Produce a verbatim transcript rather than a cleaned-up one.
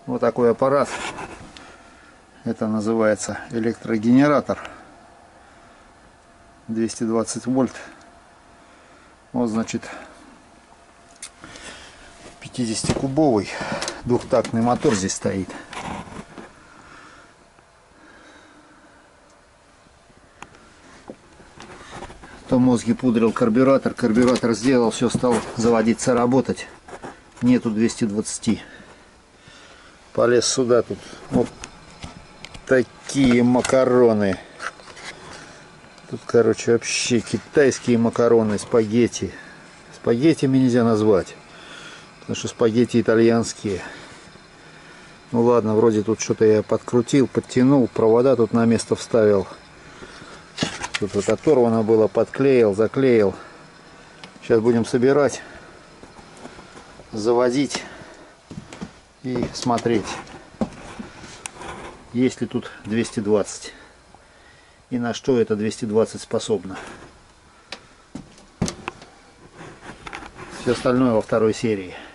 Вот такой аппарат. Это называется электрогенератор. двести двадцать вольт. Вот, значит, пятидесятикубовый двухтактный мотор здесь стоит. То мозги пудрил карбюратор. Карбюратор сделал, все стал заводиться, работать. Нету двухсот двадцати. Полез сюда, тут вот такие макароны. Тут, короче, вообще китайские макароны, спагетти. Спагеттиями нельзя назвать, потому что спагетти итальянские. Ну ладно, вроде тут что-то я подкрутил, подтянул, провода тут на место вставил. Тут вот оторвано было, подклеил, заклеил. Сейчас будем собирать, заводить и смотреть, есть ли тут двести двадцать и на что это двести двадцать способно. Все остальное во второй серии.